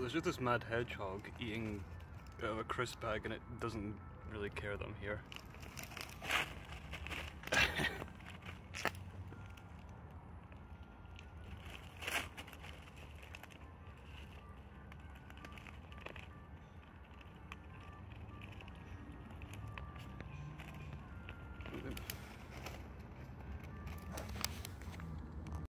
there's just this mad hedgehog eating out of a crisp bag and it doesn't really care that I'm here.